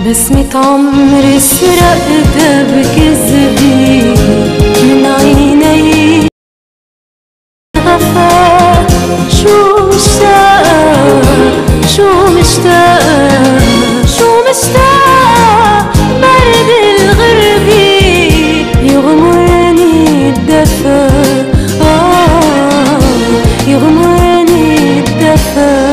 بسمة عمري سرقتها بكذبي من عيني غفا. شو مشتاقة شو مشتاقة شو مشتاقة برد الغربي يغمرني الدفا. يغمرني الدفا.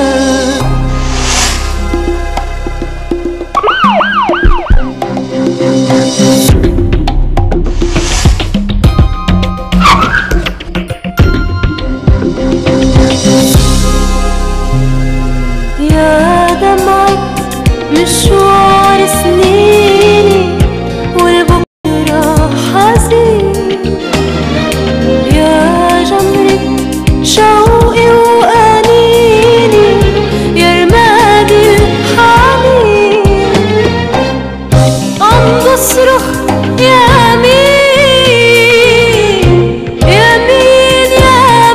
يا دمعة مشوار سنيني والبكرة حزين. يا جمرة شوقي وأنيني يا رماد الحنين. عم بصرخ يا مين يا مين يا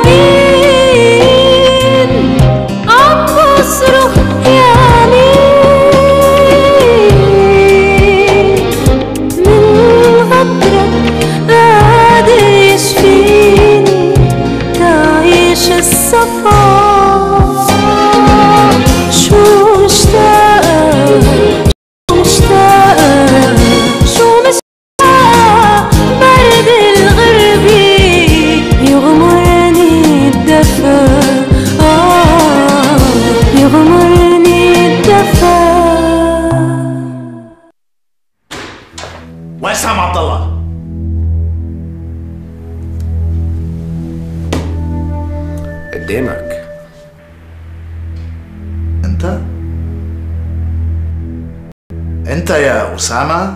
مين. عم بصرخ يا مين من غدرك قادر يشفيني تعيش الصفا. شو مشتاقة شو مشتاقة شو مشتاقة برد الغربي يغمرني الدفا. يغمرني الدفا. وسام عبد الله، قدامك. انت يا اسامه؟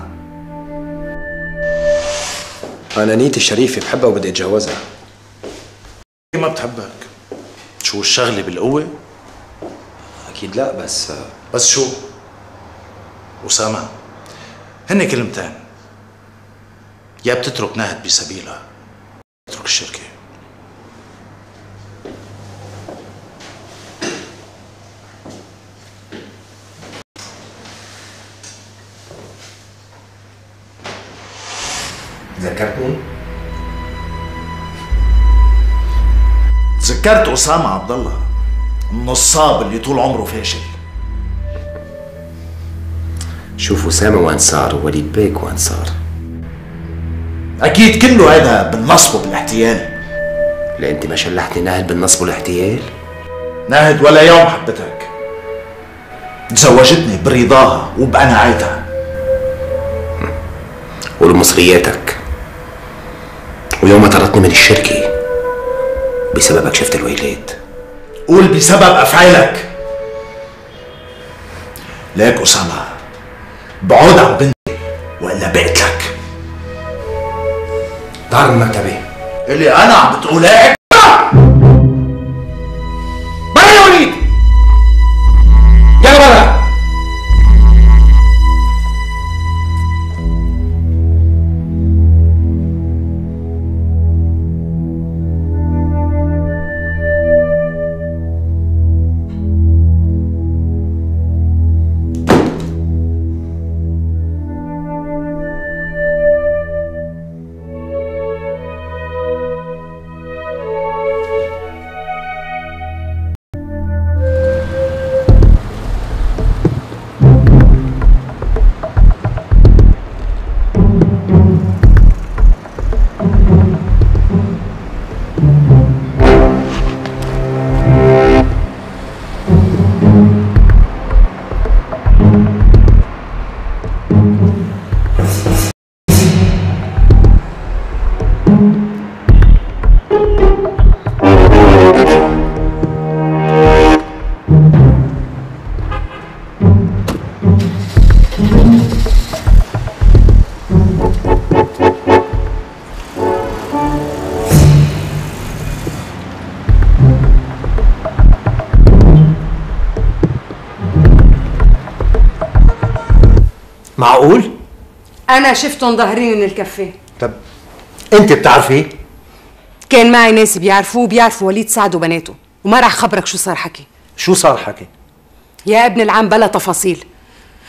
انا نيتي شريفه، بحبها وبدي اتجوزها. ما بتحبك؟ شو الشغله بالقوه؟ اكيد لا، بس شو؟ اسامه، هن كلمتين، يا بتترك نهد بسبيلها بتترك الشركه. تذكرتني؟ تذكرت اسامه عبد الله، النصاب اللي طول عمره فاشل. شوف اسامه وين صار ووليد بيك وين صار. اكيد كله هذا بالنصب وبالاحتيال. لا انت ما شلحتني ناهد بالنصب والاحتيال؟ ناهد ولا يوم حبتك، تزوجتني برضاها وبقناعتها. ولمصرياتك، ويوم ما طردتني من الشركه بسببك شفت الويلات. قول بسبب افعالك. ليك اسامه، بعود عن بنتي والا بقتلك. ضهر من مكتبي اللي انا عم بتقولها برا يا وليد، يلا برا. معقول؟ أنا شفتهم ظاهرين من الكافيه. طب أنت بتعرفيه؟ كان معي ناس بيعرفوه بيعرفوا وليد سعد وبناته، وما راح خبرك شو صار حكي. شو صار حكي؟ يا ابن العم بلا تفاصيل.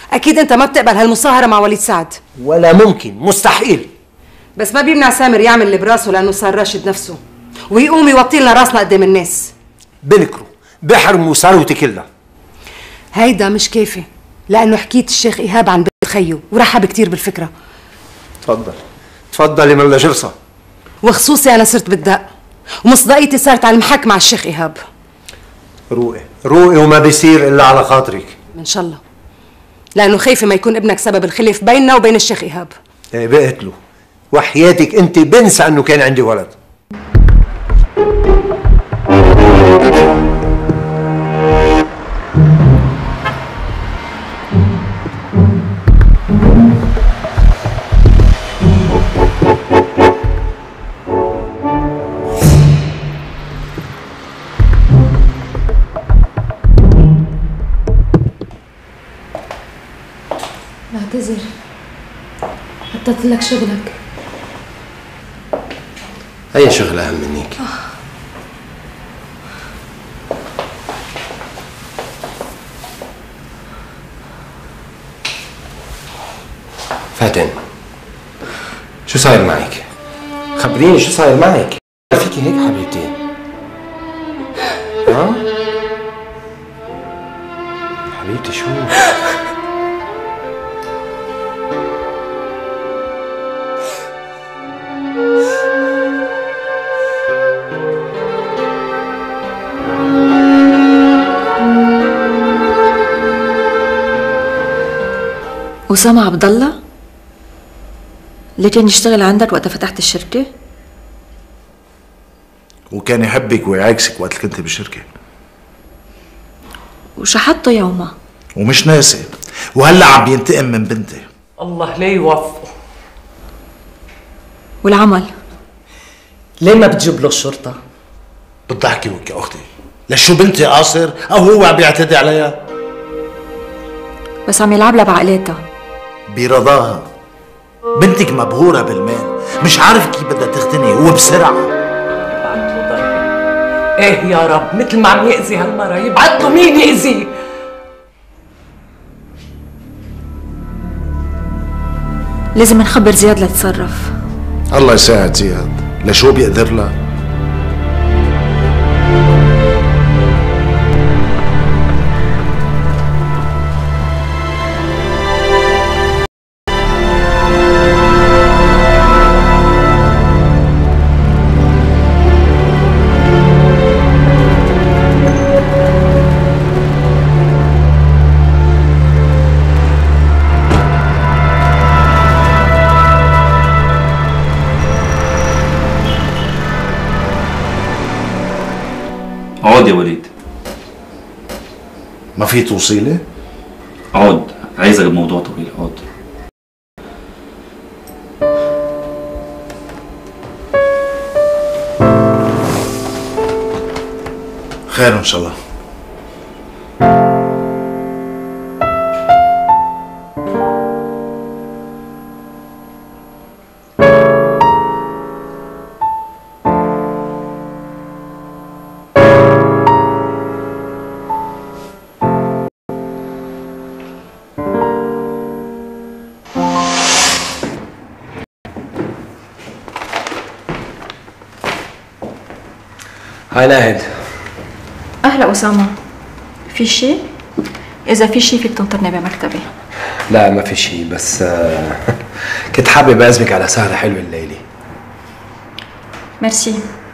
اكيد انت ما بتقبل هالمصاهره مع وليد سعد. ولا ممكن، مستحيل. بس ما بيمنع سامر يعمل اللي براسه لانه صار راشد نفسه ويقوم يوطي لنا راسنا قدام الناس. بنكره، بحرموا ثروتي كلها. هيدا مش كافي، لانه حكيت الشيخ ايهاب عن بنت خيو ورحب كتير بالفكره. تفضل تفضلي ملا جرصه. وخصوصي انا صرت بالدق ومصداقيتي صارت على المحك مع الشيخ ايهاب. روقي روقي وما بيصير الا على خاطرك. ان شاء الله، لانه خايفه ما يكون ابنك سبب الخلاف بيننا وبين الشيخ ايهاب. ايه بقتله، وحياتك انت بنسى انه كان عندي ولد. بعتذر، حطيت لك شغلك. أي شغل أهم منيك؟ فاتن، شو صاير معك؟ خبريني شو صاير معك؟ فيكي هيك حبيبتي؟ ها؟ حبيبتي شو؟ أسامة عبد الله اللي كان يشتغل عندك وقت فتحت الشركة؟ وكان يحبك ويعاكسك وقت كنت بالشركة، وشحطته يومها ومش ناسي، وهلا عم بينتقم من بنتي. الله لا يوفقه. والعمل ليه ما بتجيب له الشرطة؟ بتضحكي وك يا أختي، لشو بنتي قاصر أو هو عم بيعتدي عليها؟ بس عم يلعب لها بعقلاتها برضاها. بنتك مبهورة بالمال، مش عارف كيف بدها تغتني وبسرعة. ايه يا رب، مثل ما عم يأذي هالمرة يبعت له مين يأذيه؟ لازم نخبر زياد لتصرف. الله يساعد زياد، لشو بيقدر لها؟ اقعد يا وليد. ما في توصيلة؟ اقعد، عايزك بموضوع طويل. اقعد. خير ان شاء الله. هاي ناهد. أهلا أسامة، في شيء؟ إذا في شيء فيك تنطرني بمكتبي. لا ما في شيء، بس كنت حابب أعزمك على سهرة حلوة الليلة. ميرسي.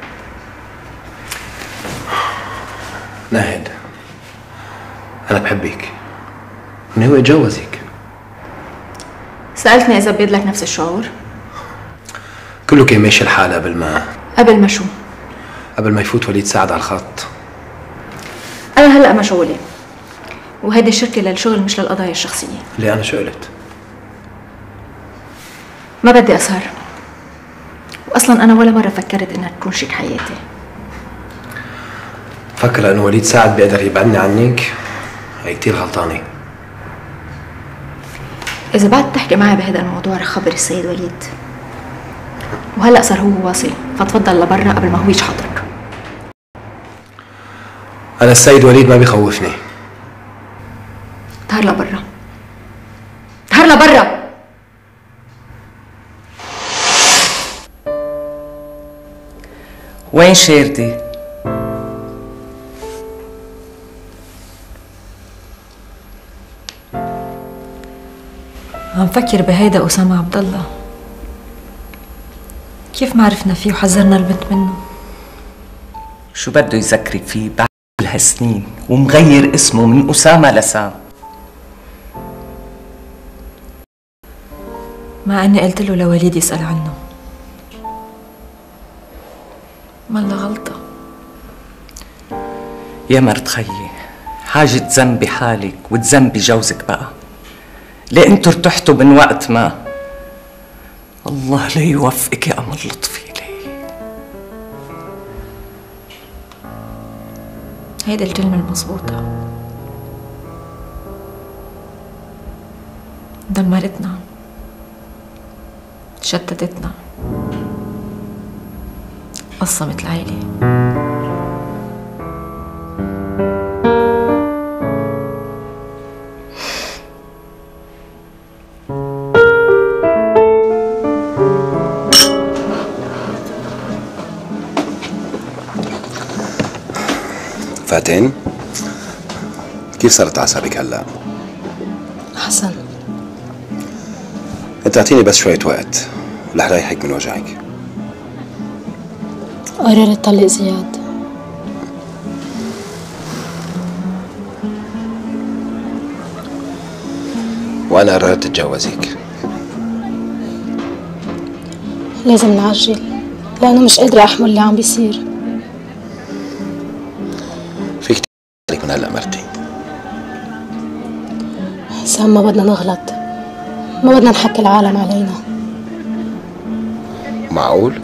ناهد، أنا بحبك، وناوي أتجوزك. سألتني إذا بيضلك نفس الشعور؟ كله كان ماشي الحال قبل ما شو؟ قبل ما يفوت وليد سعد على الخط. أنا هلأ مشغولة، وهيدي الشركة للشغل مش للقضايا الشخصية. اللي أنا شو قلت؟ ما بدي أسهر، وأصلا أنا ولا مرة فكرت إنها تكون شريك حياتي. فكر إنه وليد سعد بيقدر يبعدني عنك، هي كتير غلطانة. إذا بعد تحكي معي بهذا الموضوع رح خبر السيد وليد، وهلأ صار هو واصل، فتفضل لبرا قبل ما هو يشحطك. أنا السيد وليد ما بيخوفني. طار لبرا. يلا برا. وين شيردي؟ عم فكر بهيدا أسامة عبد الله. كيف ما عرفنا فيه وحذرنا البنت منه؟ شو بده يذكرك فيه بعد كل هالسنين ومغير اسمه من أسامة لسام؟ مع اني قلت له لوليد يسأل عنه. مالها غلطة. يا مرت خيي، حاجة تذنبي حالك وتذنبي جوزك بقى. ليه انتوا ارتحتوا من وقت ما؟ الله لا يوفقك يا أمل لطفي لي. هيدي الكلمة المضبوطة. دمرتنا، شتتتنا، قصمت العيلة. فاتن، كيف صارت أعصابك هلا؟ أحسن. انت اعطيني بس شوية وقت رح ريحك من وجعك. قررت طلق زياد. وأنا قررت أتجوزك. لازم نعجل لأنه مش قادرة أحمل اللي عم بيصير. فيك عليك من هلا مرتي. سام ما بدنا نغلط، ما بدنا نحكي العالم علينا. معقول؟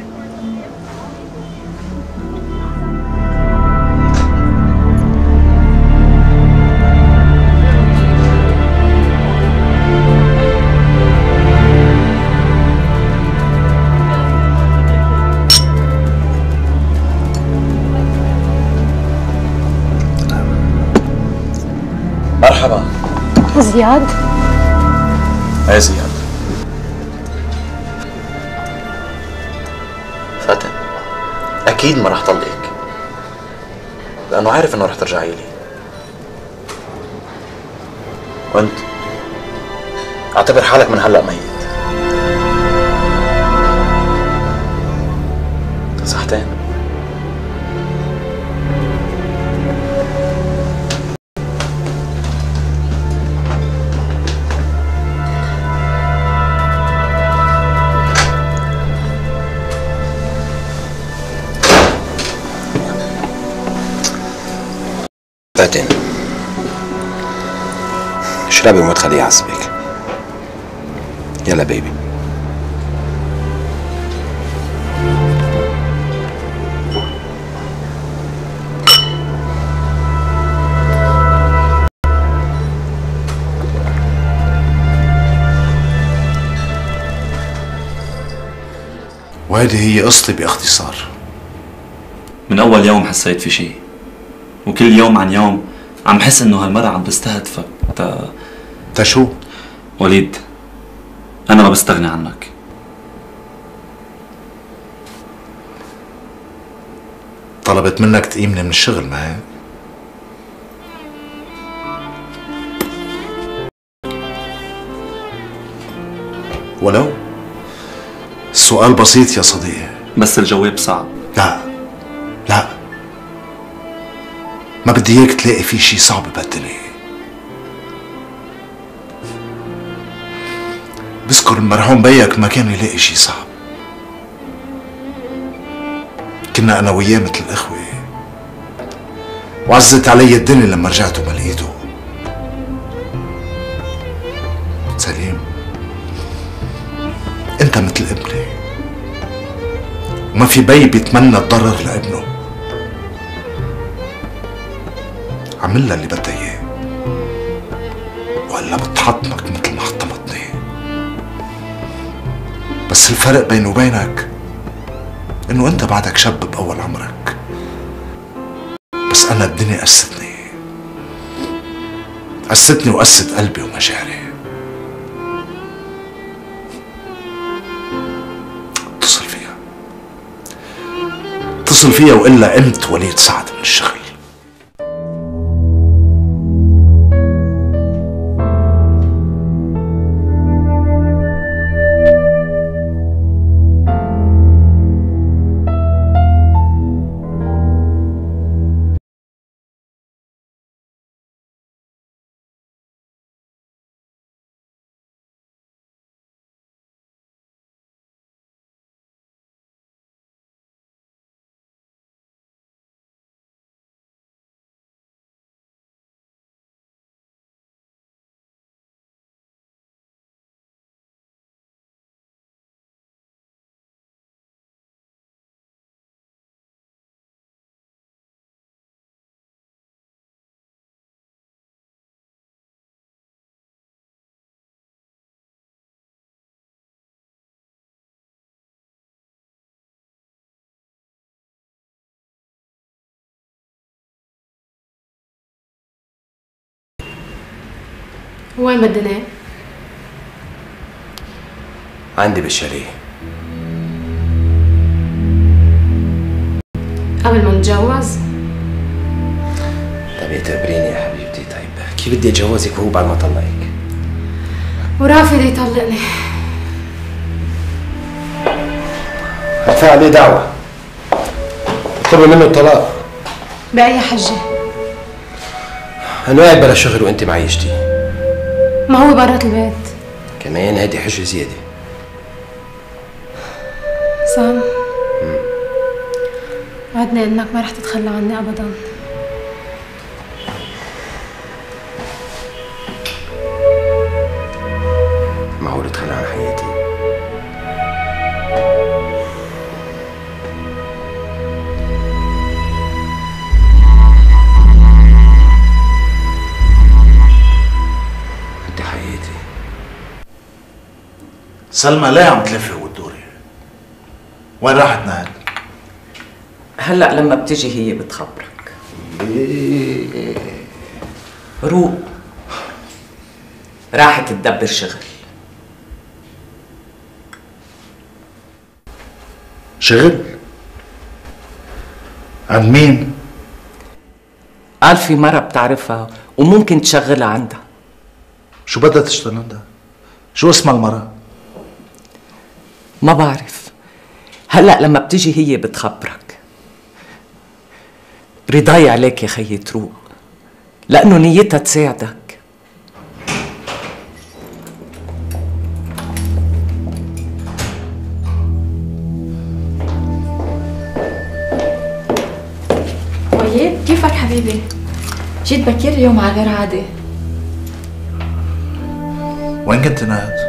مرحبا. زياد؟ يا زياد. فاتن، أكيد ما رح طلقك لأنه عارف إنه رح ترجعي لي. وأنت اعتبر حالك من هلأ ميت. صحتين. فاتن، اشربي وما تخليه يعصبك. يلا بيبي. وهذه هي قصتي باختصار. من أول يوم حسيت في شيء، وكل يوم عن يوم عم حس إنه هالمرة عم بستهدفك. شو؟ وليد، أنا ما بستغني عنك. طلبت منك تقيمني من الشغل، ما هيك؟ ولو السؤال بسيط يا صديقي. بس الجواب صعب. لا لا، ما بدي اياك تلاقي في شي صعب بهالدنيا. بذكر المرحوم بيك ما كان يلاقي شي صعب. كنا انا وياه مثل الاخوه، وعزت علي الدنيا لما رجعت وما لقيته. سليم، انت مثل ابني، وما في بي بيتمنى الضرر لابنه. عملها اللي بدها اياه، وهلا بتحطمك مثل ما حطمتني. بس الفرق بيني وبينك انه انت بعدك شاب باول عمرك، بس انا الدنيا قستني وقست قلبي ومشاعري. اتصل فيها وقول لها قمت وليد سعد من الشغل. وين بدنا؟ عندي بالشاليه. قبل ما نتجوز؟ طيب اعتبريني يا حبيبتي. طيب كيف بدي اتجوزك وهو بعد ما طلقك؟ ورافض يطلقني. هدفع عليه دعوة، اطلبي منه الطلاق. بأي حجة؟ أنا قاعد بلا شغل وأنت معيشتي. ما هو برات البيت. كمان هيدي حجة زيادة. سام، وعدني انك ما رح تتخلى عني ابدا. معقول اتخلى عن حياتي؟ انت حياتي. سلمى ليه عم تلفي وتدوري؟ وين راحت نهال؟ هلا لما بتجي هي بتخبرك. روق، راحت تدبر شغل. شغل؟ عند مين؟ قال في مرة بتعرفها وممكن تشغلها عندها. شو بدها تشتغل عندها؟ شو اسمها المرأة؟ ما بعرف، هلأ لما بتجي هي بتخبرك. رضاي عليك يا خيي تروق، لأنه نيتها تساعدك. وليد كيفك حبيبي؟ جيت بكير اليوم على غير عادي. وين كنت نهاد؟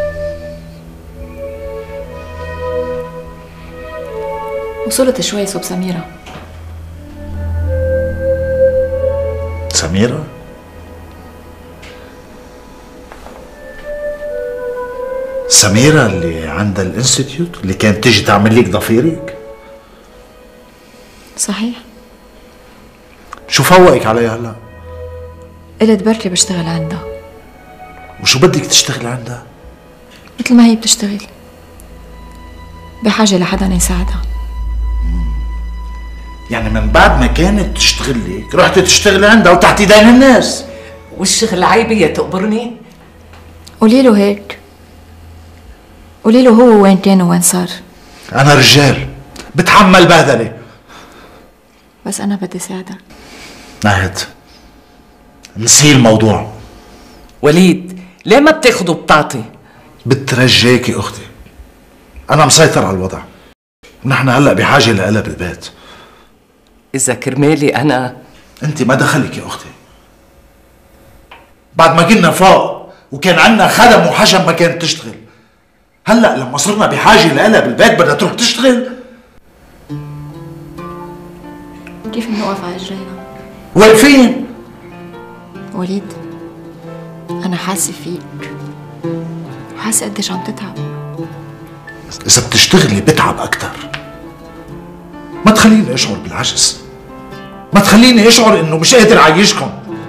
وصلت شوي صوب سميرة. سميرة؟ سميرة اللي عندها الانستيتيوت اللي كانت تيجي تعمل لك ضفيرك؟ صحيح. شو فوقك عليها هلا؟ قلت بركي بشتغل عندها. وشو بدك تشتغلي عندها؟ مثل ما هي بتشتغل، بحاجة لحدا يساعدها. يعني من بعد ما كانت تشتغل لك رحتي تشتغلي عندها وتحت ايدين الناس؟ والشغل عيبة يا تقبرني؟ قولي له هيك، قولي له هو وين كان وين صار. أنا رجال بتحمل بهدلة، بس أنا بدي ساعدك. نهد نسي الموضوع. وليد ليه ما بتاخده بتعطي؟ بترجاكي أختي، أنا مسيطر على الوضع، ونحن هلأ بحاجة لقلب بالبيت. إذا كرمالي أنا. أنت ما دخلك يا أختي، بعد ما كنا فوق وكان عنا خدم وحشم ما كانت تشتغل، هلأ لما صرنا بحاجة لقلب بالبيت بدها تروح تشتغل. كيف بنوقف على رجلينا؟ واقفين. وليد أنا حاسة فيك وحاسة قديش عم تتعب. إذا بتشتغلي بتعب أكتر. ما تخليني أشعر بالعجز، ما تخليني أشعر إنه مش قادر أعيشكم.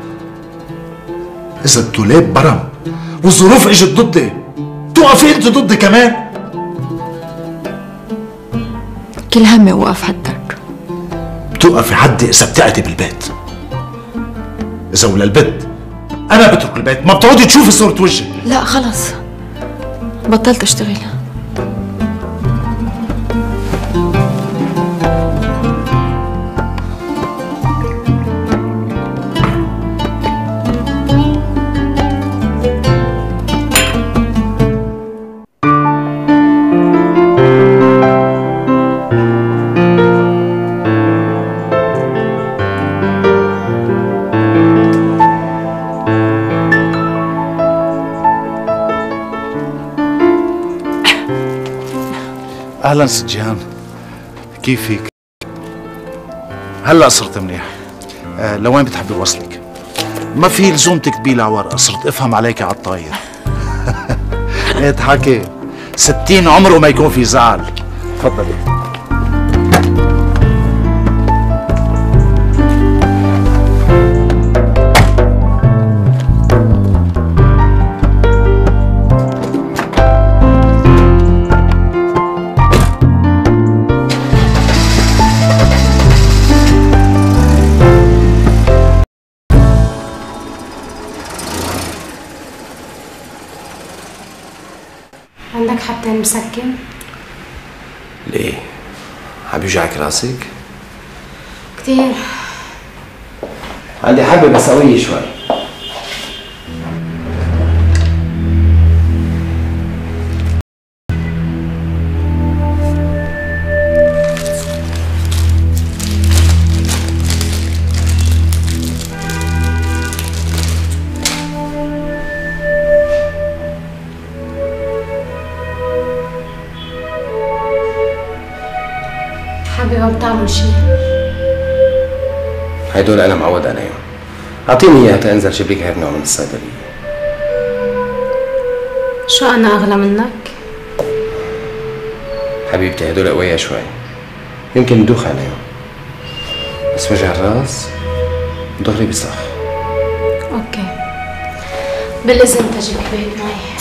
إذا الدولاب برم والظروف إجت ضدي، توقفي أنت ضدي كمان. كل همي وقف حدك. بتوقفي حدي اذا بتقعدي بالبيت. اذا وللبت انا بترك البيت ما بتقعدي تشوفي صورة وجهي. لا خلص، بطلت اشتغل. اهلا ست جيهان، كيفك؟ هلا صرت منيح. لوين بتحبي وصلك؟ ما في لزوم تكتبي لي على ورقه، صرت افهم عليك على الطاير. اضحكي، 60 عمره ما يكون في زعل. تفضلي. عندك حبتين مسكن؟ ليه؟ عم يوجعك راسك؟ كتير. عندي حبة بس قوية شوي. حبيبي ما بتعمل شي. هيدول انا معود عليهم. اعطيني اياها تنزل جيب لك غير نوع من الصيدلية. شو انا اغلى منك؟ حبيبتي هدول قوية شوي، يمكن ندوخ عليهم، بس وجع الراس دغري بصح. اوكي، بالاذن تجيب كباية مي.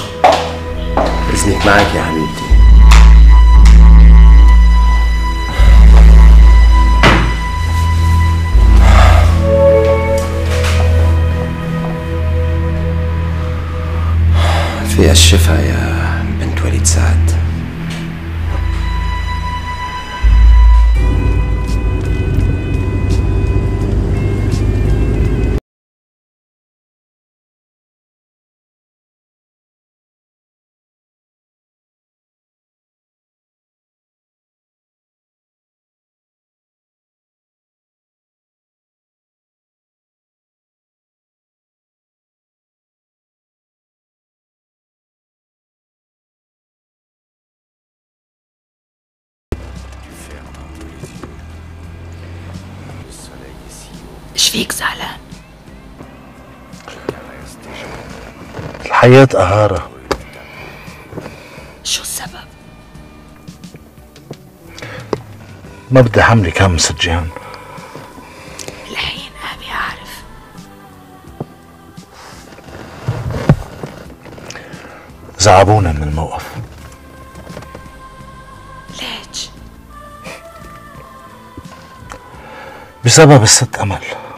اذنك معك يا حبيبتي. في الشفا يا بنت وليد سعد. ايش فيك زعلان؟ الحياة قهارة. شو السبب؟ ما بدي حملك هم ست جيهان. الحين ابي اعرف. زعبونا من الموقف. ليش؟ بسبب الست أمل.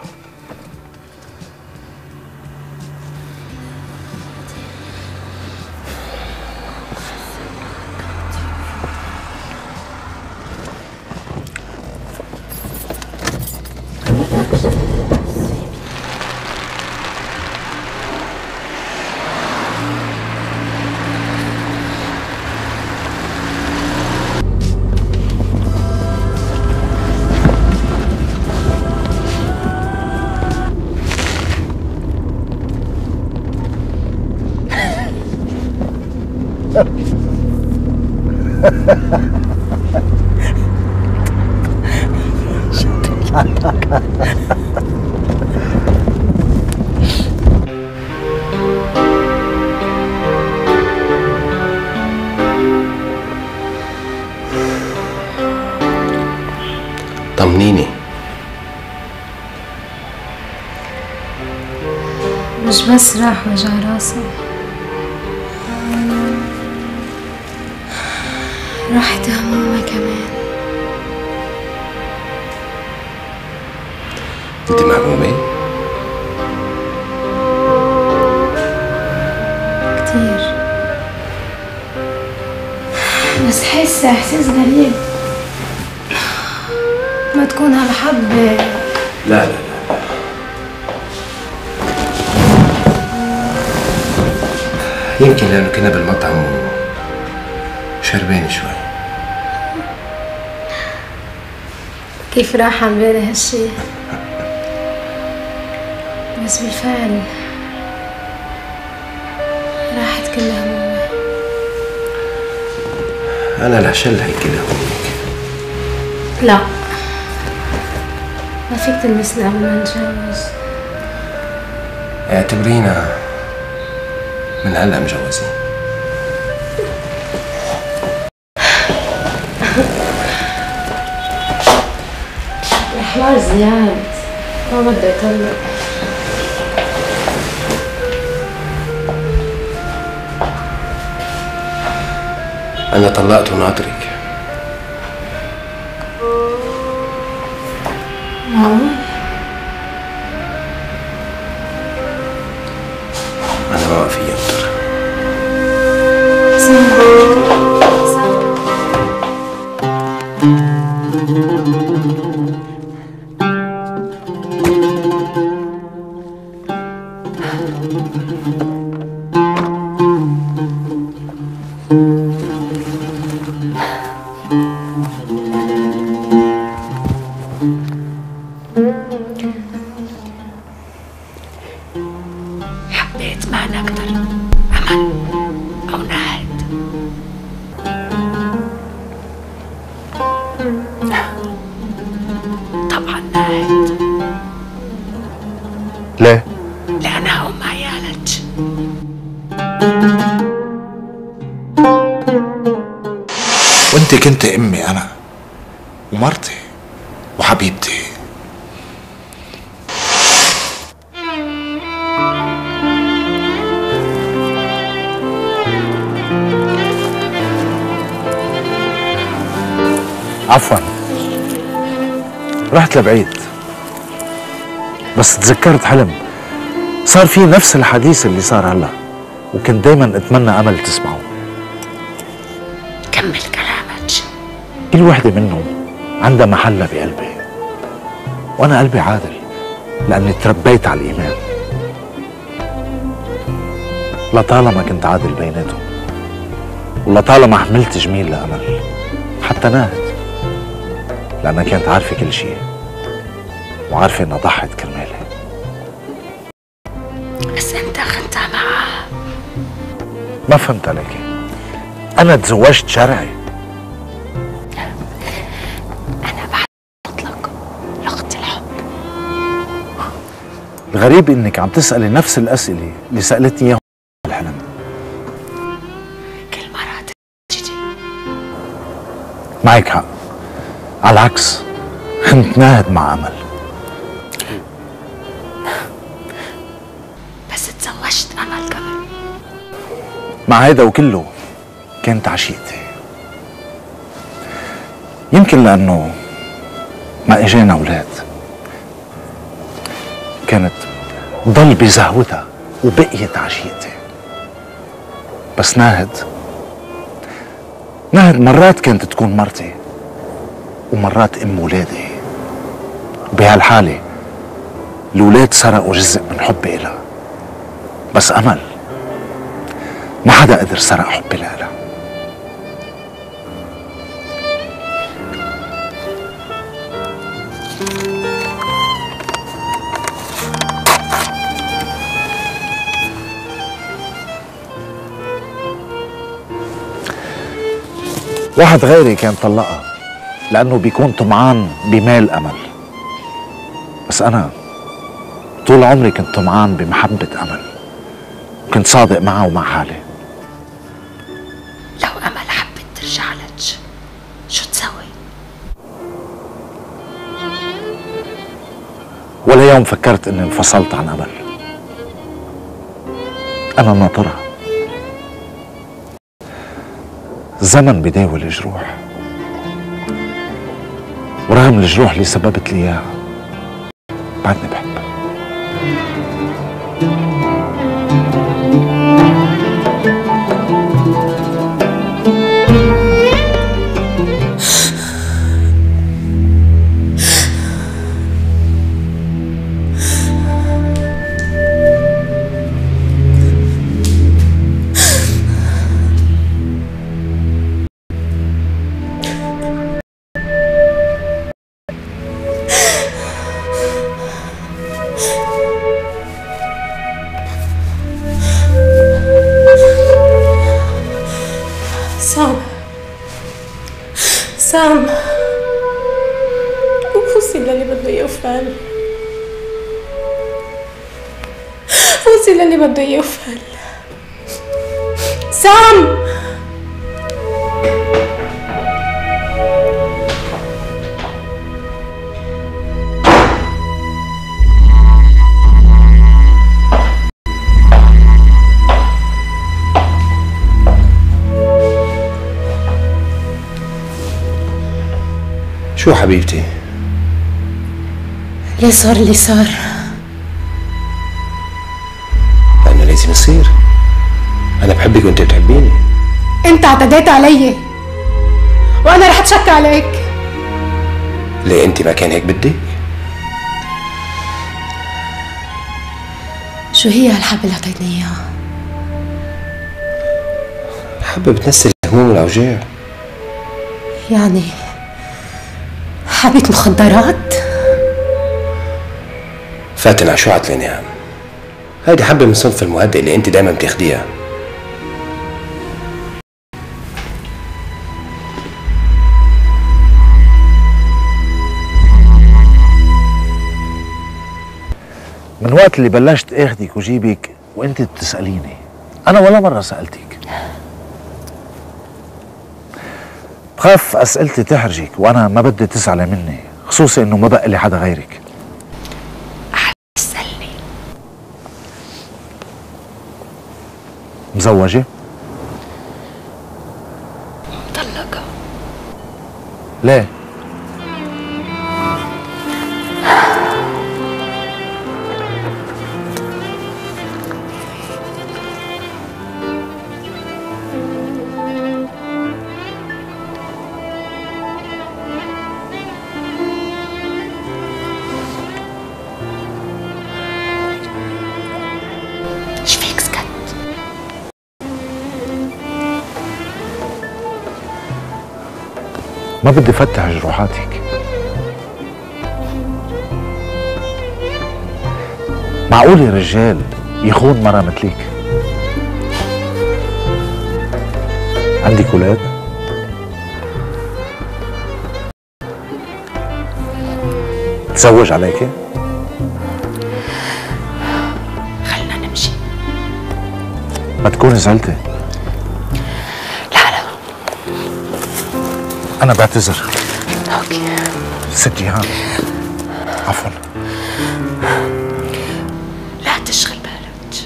طمنيني. مش بس راح وجع راسي، راحت همومي كمان. انت مهمومة؟ كتير، بس حاسة إحساس غريب. ما تكون هالحبة. لا يمكن لأنه كنا بالمطعم وشربين شوي. كيف راح عن بالي هالشي، بس بالفعل راحت كل همومي. أنا لهشل هي كل همومك. لا، ما فيك تلمسني قبل ما نتجوز. اعتبرينا من هلا مجوزين. الحوار زياد، ما بدي أطلق. أنا طلقت وناطرك. معقول؟ أنا ما في أكتر. حبيت معنا أكتر أمل أو نهد؟ طبعا نهد. ليه؟ لأنها أم عيالك. وانت كنت امي انا ومرتي وحبيبتي. عفوا، رحت لبعيد بس تذكرت حلم صار فيه نفس الحديث اللي صار هلا، وكنت دايما اتمنى امل تسمعه. كمل كلامك. كل وحده منهم عندها محلها بقلبي، وانا قلبي عادل لاني تربيت على الايمان. لطالما كنت عادل بيناتهم، ولطالما حملت جميل لامل، حتى ناهد لأنها كانت عارفة كل شيء وعارفة إنها ضحت كرمالي. بس أنت خنتها معها. ما فهمت عليكي، أنا تزوجت شرعي. أنا بعد مطلق لغة الحب. الغريب إنك عم تسألي نفس الأسئلة اللي سألتني إياهم بالحلم. كل مرة تجي. معك حق، على العكس كنت ناهد مع أمل. بس تزوجت أمل قبل. مع هيدا وكله كانت عشيقتي. يمكن لأنه ما إجانا أولاد، كانت ضل بزهوتها وبقيت عشيقتي. بس ناهد مرات كانت تكون مرتي ومرات ام ولادي. بهالحالة الولاد سرقوا جزء من حبي إلها، بس أمل ما حدا قدر سرق حبي لها. واحد غيري كان طلقها لأنه بيكون طمعان بمال أمل، بس أنا طول عمري كنت طمعان بمحبة أمل، وكنت صادق معها ومع حالي. لو أمل حبت ترجع لك شو تسوي؟ ولا يوم فكرت إني انفصلت عن أمل. أنا ناطرها. الزمن بداوي الجروح، ورغم الجروح اللي سببت لي إياها بعدني بحبها. سام، وصل للي بده اياه وفعل. وصل للي بده اياه وفعل. سام، شو حبيبتي؟ ليه صار اللي صار؟ لأنه لازم يصير. أنا بحبك وأنت بتحبيني. انت اعتديت علي وانا رح اتشكى عليك. ليه أنت ما كان هيك بدك؟ شو هي هالحبة اللي اعطيتني اياها؟ حبة بتنسي الهموم والأوجاع. يعني حبة مخدرات؟ فاتن على شو عتلاني عم؟ هيدي حبة من صنف المهدئ اللي انت دايما بتاخديها. من وقت اللي بلشت اخدك وجيبك وانت بتسأليني، انا ولا مرة سألتك. بخاف اسئلتي تحرجك وانا ما بدي تزعلي مني، خصوصي انه ما بقى لي حدا غيرك. اسألني. مزوجة؟ مطلقة. ليه؟ ما بدي فتح جروحاتك. معقول يا رجال يخون مرة مثليك؟ عندك ولاد؟ تزوج عليكي؟ خلنا نمشي. ما تكوني زعلتي. أنا بعتذر. أوكي. ست جيهان، عفوا. لا تشغل بالك.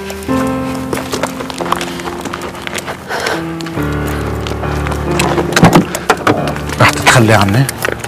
رح تتخلي عني؟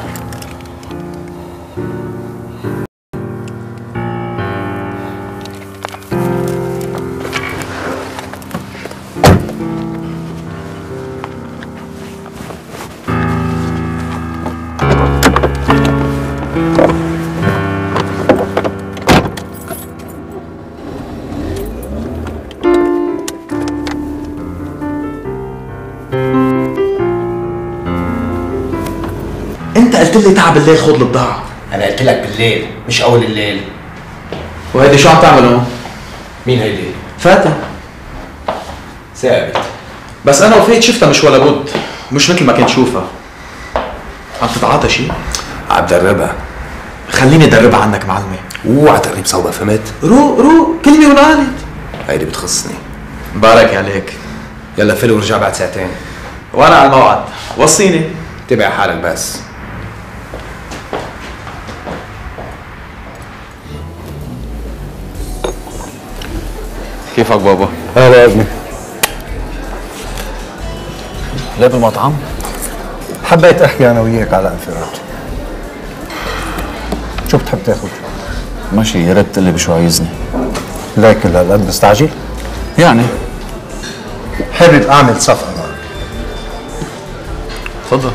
انت قلت لي تعب بالليل خذ البضاعة. أنا قلت لك بالليل مش أول الليل. وهيدي شو عم تعمل هون؟ مين هيدي؟ فاتن. ثابت. بس أنا وفيت شفتها مش ولا بد، مش مثل ما كنت شوفها. عم تتعاطى شيء؟ عم دربها. خليني ادربها عنك معلمة. اوعى تقرب صوبها، فهمت؟ روق كلمة وانقالت. هيدي بتخصني. مبارك عليك. يلا فل ورجع بعد ساعتين. وانا على الموعد، وصيني. تبع حالك بس. كيفك بابا؟ هلا يا ابني. ليه بالمطعم؟ حبيت احكي انا وياك على انفراد. شو بتحب تاخذ؟ ماشي، يا ريت تقلي بشو عايزني. لكن هالقد مستعجل؟ يعني حابب اعمل صفقه معك. تفضل.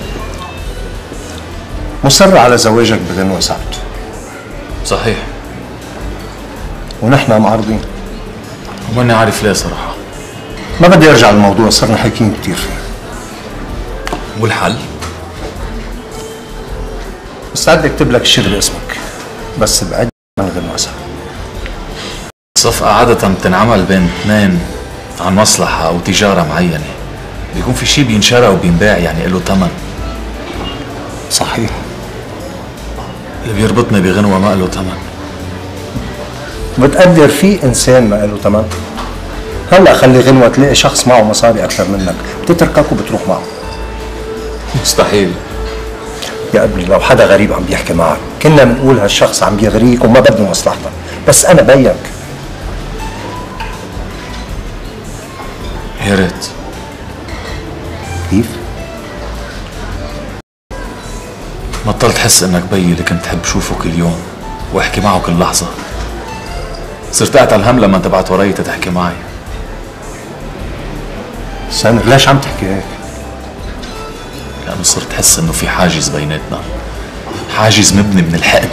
مصر على زواجك بغنوة سعد. صحيح. ونحن معارضين. وماني عارف ليه صراحة. ما بدي ارجع للموضوع، صرنا حاكيين كثير فيه. والحل؟ مستعد اكتب لك شيء باسمك، بس بعد من غنوة سعد. الصفقة عادة بتنعمل بين اثنين عن مصلحة أو تجارة معينة. بيكون في شيء بينشرى وبينباع، يعني له ثمن. صحيح. اللي بيربطني بغنوة ما له ثمن. بتقدر في انسان ما له ثمن؟ هلا خلي غنوة تلاقي شخص معه مصاري اكثر منك، بتتركك وبتروح معه. مستحيل. يا ابني لو حدا غريب عم بيحكي معك كنا بنقول هالشخص عم بيغريك وما بده مصلحتك، بس انا بيك. يا ريت. كيف؟ بطلت حس انك بيي اللي كنت حب شوفه كل يوم واحكي معه كل لحظة. صرت قاعد على الهم لما تبعت وراي تحكي معي. سامر ليش عم تحكي هيك؟ لأنه صرت حس انه في حاجز بيناتنا، حاجز مبني من الحقد.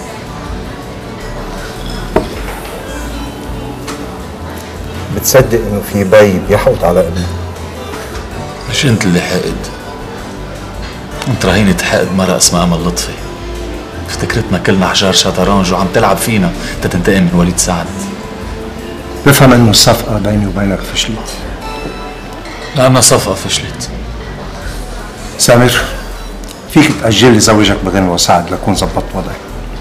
بتصدق انه في بي بيحقد على ابنه؟ مش انت اللي حقد، انت رهينة حقد مرة اسمها امل لطفي. افتكرتنا كلنا حجار شطرنج وعم تلعب فينا تنتقم من وليد سعد. بفهم انه الصفقة بيني وبينك فشلت. لأنها صفقة فشلت. سامر فيك تأجل لي زواجك بغنوة سعد لكون زبطت وضعي.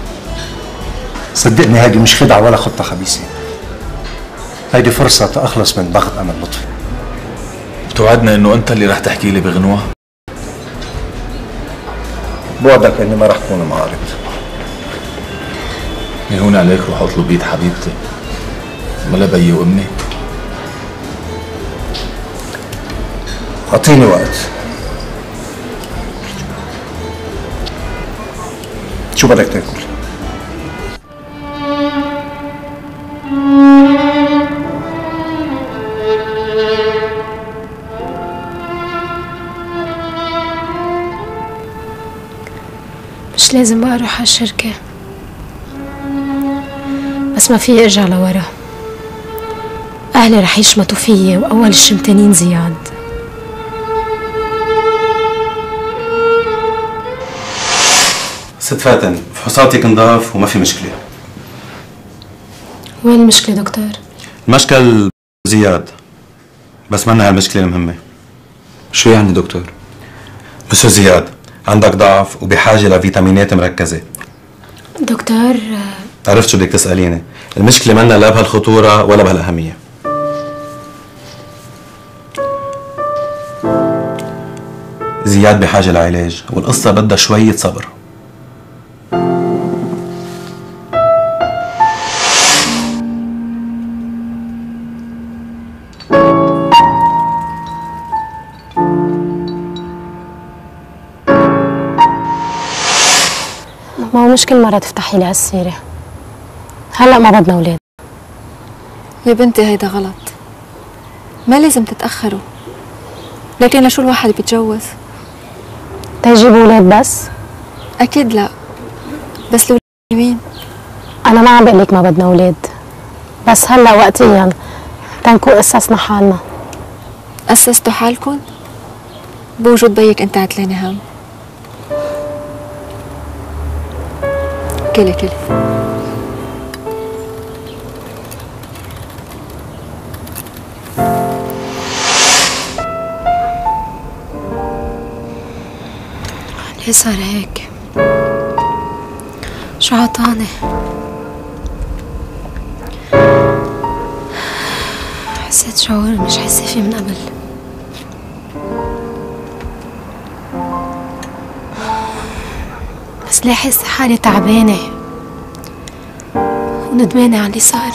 صدقني هيدي مش خدعة ولا خطة خبيثة، هيدي فرصة تأخلص من ضغط أمل لطفي. بتوعدني انه انت اللي رح تحكي لي بغنوة؟ بوعدك اني ما رح كون معارض. يهون عليك روح اطلب بيد حبيبتي، ولا بيي وامي. اعطيني وقت. شو بدك تاكل؟ مش لازم بقى اروح على الشركة، بس ما في ارجع لورا. اهلي رح يشمتوا فيي واول الشمتانين زياد. ست فاتن، فحوصاتك نضاف وما في مشكلة. وين المشكلة دكتور؟ المشكل زياد، بس منا هالمشكلة المهمة. شو يعني دكتور؟ مسو زياد، عندك ضعف وبحاجة لفيتامينات مركزة. دكتور عرفت شو بدك تسأليني. المشكلة منا لا بهالخطورة ولا بهالأهمية. زياد بحاجة لعلاج والقصة بدها شوية صبر. ما هو مش كل مرة تفتحي لي هالسيرة. هلا ما بدنا اولاد. يا بنتي هيدا غلط، ما لازم تتأخروا. لكن لشو الواحد بيتجوز؟ تيجيبوا اولاد بس؟ أكيد لا، بس لو مين؟ أنا ما عم بقول لك ما بدنا اولاد، بس هلا وقتيا تنكون أسسنا حالنا. أسستوا حالكن؟ بوجود بيك أنت عتلاني هم. كلي كلي. ليه صار هيك؟ شو عطاني؟ حسيت شعور مش حاسة فيه من قبل. بس ليه حاسة حالي تعبانة وندمانة على اللي صار.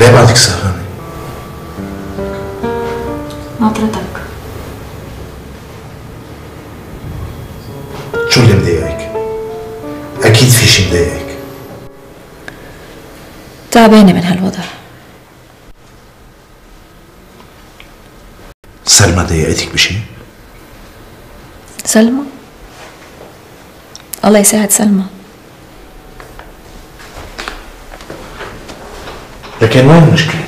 ليه بعدك سهرانة؟ ناطرتك. شو اللي مضايقك؟ أكيد في شي مضايقك. تعبانة من هالوضع. سلمى ضايقتك بشي؟ سلمى؟ الله يساعد سلمى. لكن وين المشكلة؟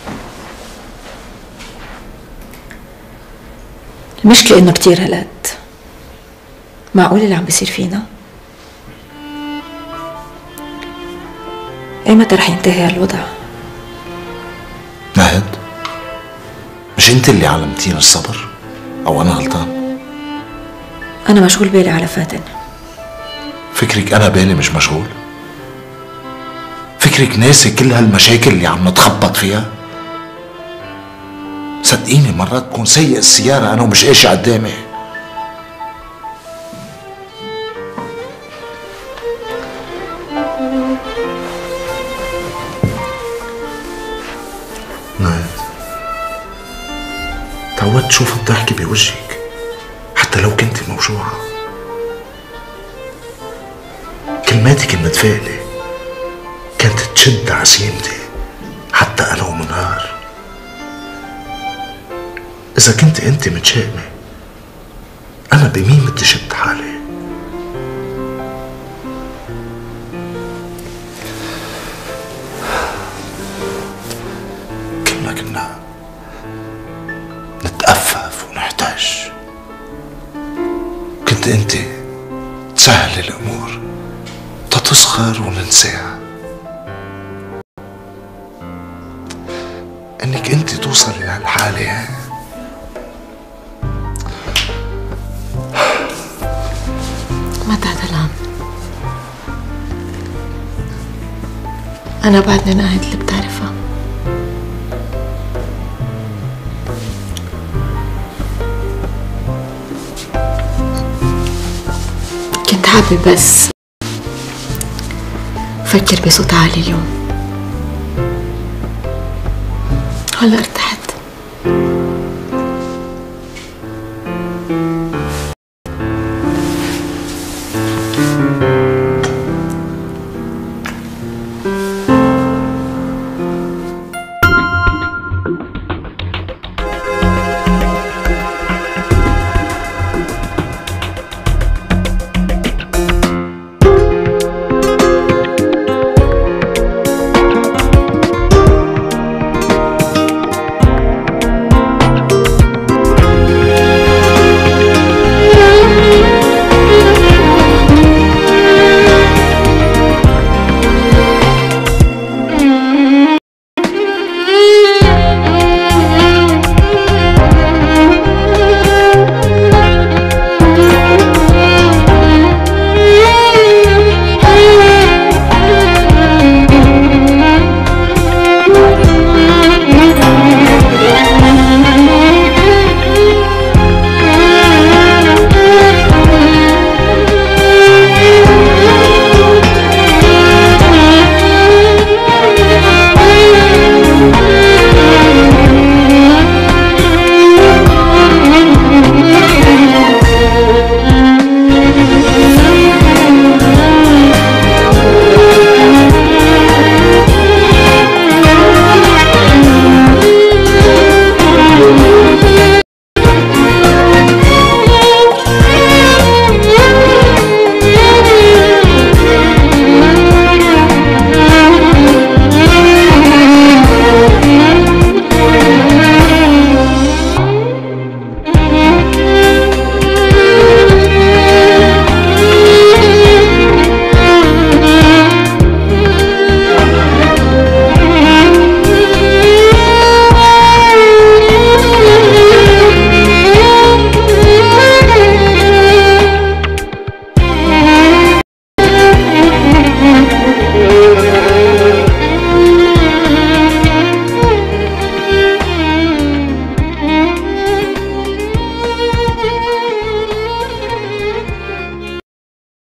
المشكلة إنه كتير هلقت. معقول اللي عم بيصير فينا؟ ايمتى رح ينتهي هالوضع؟ نهد، مش انت اللي علمتيني الصبر؟ او انا غلطان؟ أنا مشغول بالي على فاتن. فكرك انا بالي مش مشغول؟ فكرك ناسي كل هالمشاكل اللي عم نتخبط فيها؟ صدقيني مرات بكون سيء السيارة انا ومش قاشي قدامي. نايد، تعودت شوف الضحكة بوجهك حتى لو كنت موجوعة. كلماتك المتفائلة كانت تشد عزيمتي حتى أنا ومنهار. إذا كنت أنت متشائمة أنا بمين بدي شد حالي؟ كنا نتأفف ونحتاج. كنت أنت تسهل الأمور تتصغر وننساها. انك انت توصلي لهالحالة ما تعدلان. أنا بعدني ناهد اللي بتعرفها. كنت حابة بس فكر بصوت عالي اليوم. هلا ارتحت.